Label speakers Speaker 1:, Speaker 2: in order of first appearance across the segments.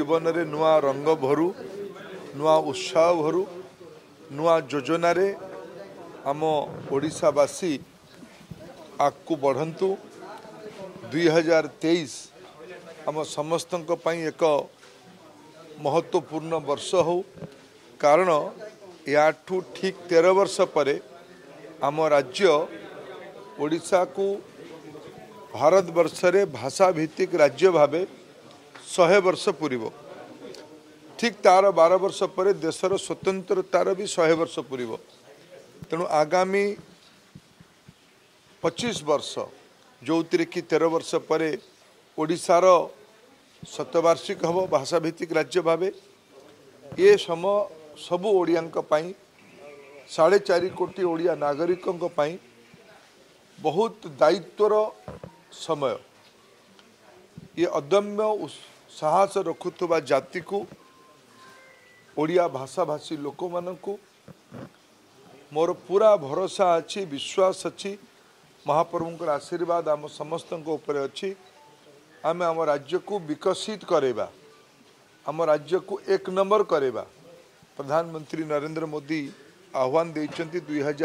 Speaker 1: जीवन रे नुआ रंग भरू नुआ उत्साह भरू नुआ योजना रे आम ओडिशावासी आगू बढ़ंतु 2023 आम समस्त एक महत्वपूर्ण वर्ष हो कारण याठू ठीक 13 वर्ष पर आम राज्य ओडिशा को भारत वर्ष रे भाषा भित्तिक राज्य भावे 100 वर्ष पूरीब ठीक तार 12 वर्ष पर देशर स्वतंत्रतार भी 100 वर्ष पूरीब तेणु आगामी 25 वर्ष जो कि 13 वर्ष पर ओडिशार शतवार्षिक हम भाषा भित्तिक राज्य भावे ये समय सबु ओडियांक पाई 4.5 कोटी ओडिया नागरिकों पाई बहुत दायित्वर समय ये अदम्य साहस रखुवा जाति को ओडिया भाषा भाषी लोक मानू मोर पूरा भरोसा अच्छी विश्वास अच्छी महाप्रभुंकर आशीर्वाद आम समस्त ऊपर अच्छी आम आम राज्य को विकसित करेबा आम राज्य को 1 नंबर करेबा प्रधानमंत्री नरेंद्र मोदी आह्वान देइचंती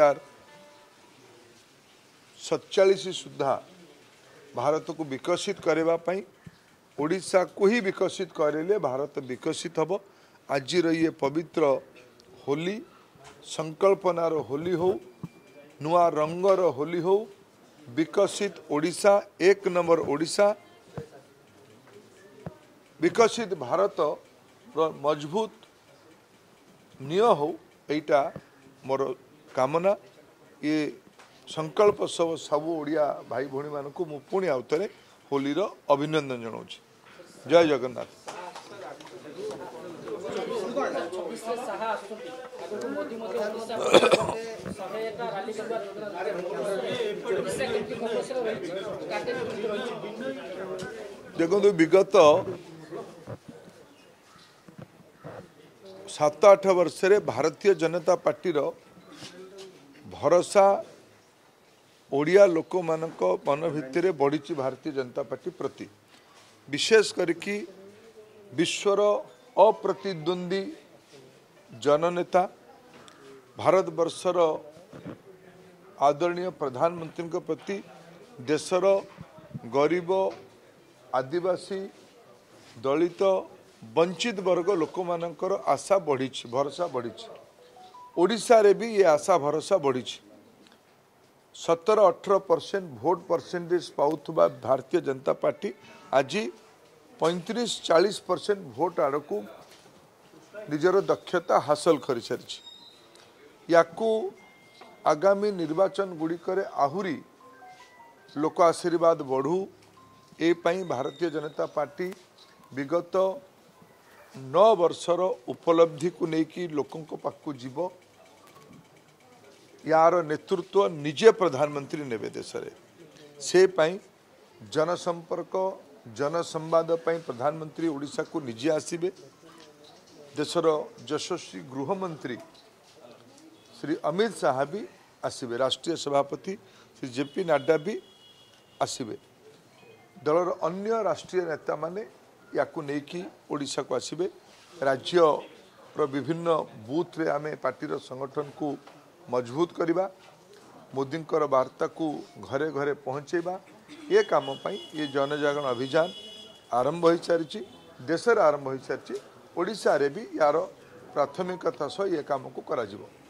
Speaker 1: 2047 सुधा भारत को विकसित करने पाई ओडिशा को ही विकसित करेले भारत विकसित हब आज ये पवित्र होली संकल्पनार होली हो नुआ रंगर होली हो विकसित ओडिशा 1 नंबर ओडिशा विकसित भारत मजबूत निय हो एटा मोर कामना ये संकल्प सब सबू ओडिया भाई भौणी मान को मु पुणी आउथरे होलीर अभिनंदन जनाऊँ जय जगन्नाथ। देखो विगत 7-8 वर्ष रे भारतीय जनता पार्टी रो भरोसा ओडिया लोक मानक मन भितर बढ़ी भारतीय जनता पार्टी प्रति विशेष करके विश्वर अप्रतिद्वंदी जननेता भारत वर्षर आदरणीय प्रधानमंत्री प्रति देशर गरीब आदिवासी दलित वंचित वर्ग लोक मानकर आशा बढ़ी भरोसा बढ़ी ओडिशा रे भी ये आशा भरोसा बढ़ी 17-18% vote percentage पाउथुबा Bharatiya Janata party आज 35-40% भोट आड़ को निजर दक्षता हासिल कर सारी याकू आगामी निर्वाचन गुड़िक आहुरी लोक आशीर्वाद बढ़ू ए पाई भारतीय जनता पार्टी विगत 9 वर्षर उपलब्धि को लेकिन लोकों पाखु जीव यार नेतृत्व निजे प्रधानमंत्री नेबे देश से पाई जनसंपर्क जनसंवाद पाई प्रधानमंत्री ओडिशा को निजे आसीबे देशर यशस्वी गृहमंत्री श्री अमित शाह भी आसीबे राष्ट्रीय सभापति श्री जेपी नड्डा भी आसीबे दलर अन्य राष्ट्रीय नेता माने याकू नेकी ओडिशा को आसीबे राज्य विभिन्न बूथ रे आमे पार्टीर संगठन को मजबूत करवा मोदी वार्ता को घरे घरे पहुँचेबा ये काम पाई ये जनजागरण अभियान आरंभ हो सारी देश आरंभ हो सारी ओडिशा रे भी यार प्राथमिकता सह ये काम को करा जिवो।